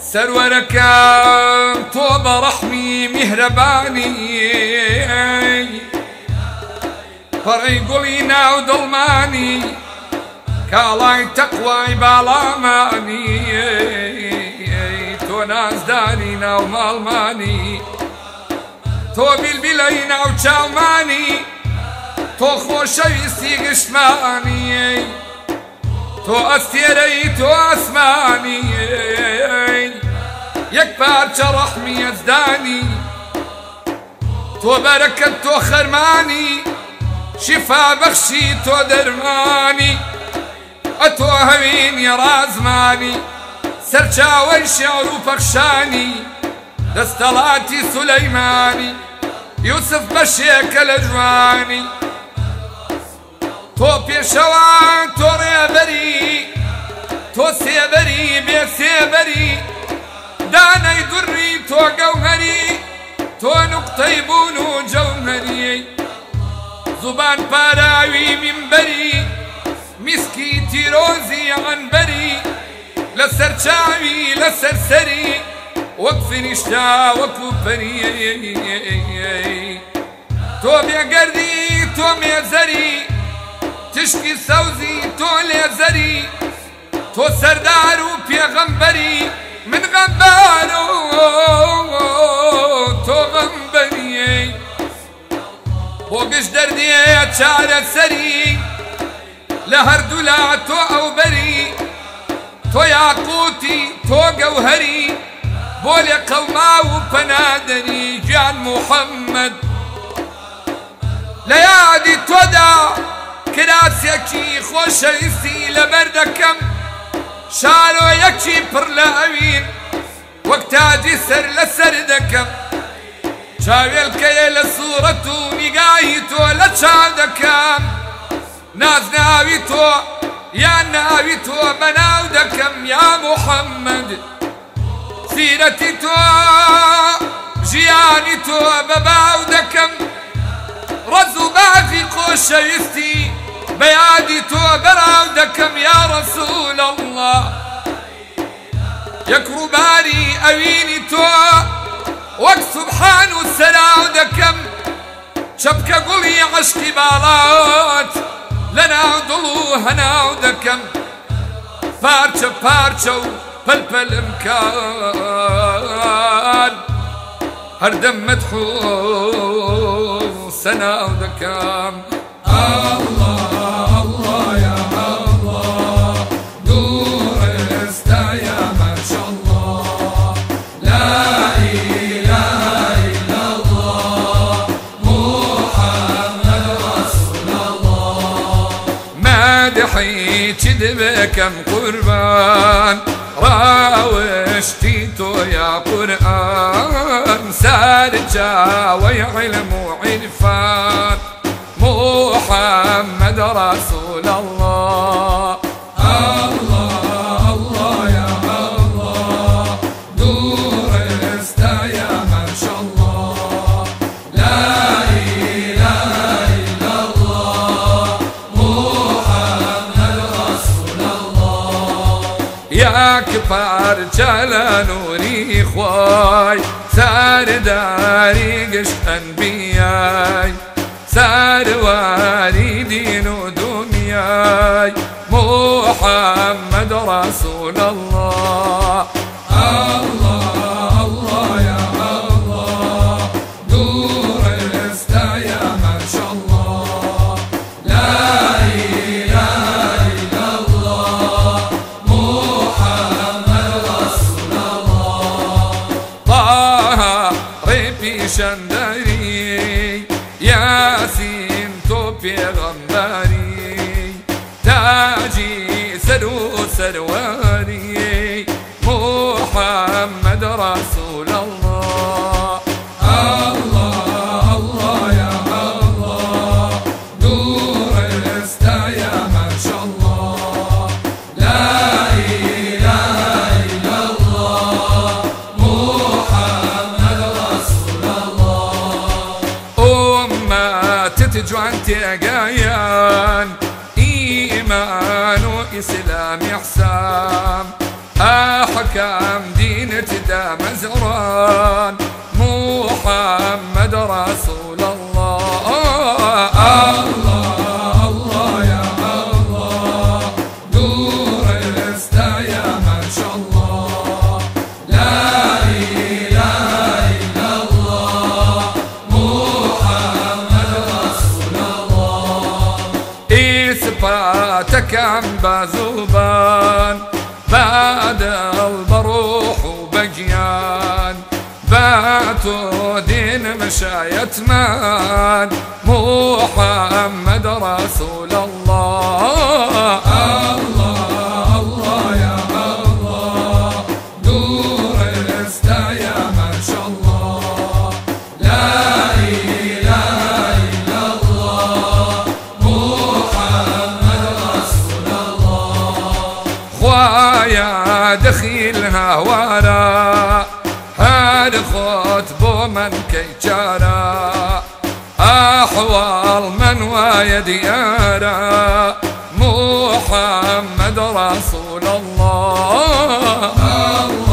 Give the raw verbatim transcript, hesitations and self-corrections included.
سرورەکەم تۆ بە ڕەحمی میهرەبانی پەڕەی گوڵی ناو دڵمانی کاڵای تەقوای باڵامانی تۆ نازدانی ناو ماڵمانی تۆ بیلبیلەی ناو چاومانی تۆ خۆشەویستی گشتمانی تۆ ئەستێرەی تۆ ئاسمانی یەک پارچە ڕەحمی ئەزدانی تۆ بەرەکەت تۆ خەرمانی شیفا بەخشی تۆ دەرمانی ئەتۆ هەوینی ڕازمانی سەرچاوەی شێعر و پەخشانی دەستەڵاتی سولەیمانی یوسف بەشێکە لە جوانی تۆ پێشەوان تۆ ڕێبەری تۆ سێبەری بێ سێبەری دانەی دوڕی تۆ گەوهەری تۆ نوقتەی بوون و جەوهەری زوبان پاراوی منبەری میسکی تیرۆزی عنبەری لەسەر چاوی لەسەر سەری وەک فریشتا وەکو پەری تۆ بێگەردی تۆ مێزەری تشکی سەوزی تۆ لێزەری تۆ سەردار و پێغەمبەری من غەمبار و تۆ غەمبەری بۆ گشت دەردێ چارەسەری لە هەردوو لا تۆ ئەوبەری تۆ یاقوتی تۆ گەوهەری بۆ لێ قەوما و پەنادەری گیان موحەممەد لە یادی تۆدا کراسێکی خۆشەویستی لەبەر دەکەم شارۆیەکی پڕ لە ئەوین وەک تاجی سەر لەسەر دەکەم چاوێلکەیە لە سوورەت و نیگاهی تۆ لە چاو دەکەم ناز ناوی تۆ یان ناوی تۆ بەناو دەکەم یا موحەممەد سیرەتی تۆ ژیانی تۆ بەباو دەکەم ڕەز و بافی خۆشەویستی بەیادی تۆ بەراو دەکەم یا ڕەسوول ئەڵڵا یەک ڕووباری ئەوینی تۆ وەک سوبحان و سەراو دەکەم چەپکە گوڵی عەشقی باڵات لەناو دڵ و هەناو دەکەم پارچە پارچە و پەلپەلم کار هەردەم مەدحو سەناو دەکەم چی دبکم قربان راوشتی تو یا قرآن سر جاوی علم و عرفان محمد رسول الله الله الله یا الله دور استا یا ماشاءالله لا اله الا الله ياك پارچە لە نووری خوای سەرداری گشت ئەنبیای سەرواری دین و دنیای محەممەد ڕەسوول الله الله الله یا الله دوور ئێستا یا ماشاءالله لا إله إلا الله شندری یاسین تو پیغمبری تاجی سر و سروری محمد رسول الله الله الله یا الله دور استا یا ماشاءالله لا إله إلا الله محمد رسول جوان تيقايان إيمان وإسلام إحسان أحكام دين تدا مزران محمد رسول الله. الله الله يا الله نور استا يا ما شاء الله لا إله إلا الله محمد رسول الله. إثباتك عن بازوبان بعد البروح وبجيان باتوا دين مشاية مان محمد رسول الله. الله الله يا الله نور استا يا ما شاء الله لا إله إلا الله محمد رسول الله. خوايا دخيلها ورا هاد خطبو من كيجارا أحوال من ويديارا محمد رسول الله.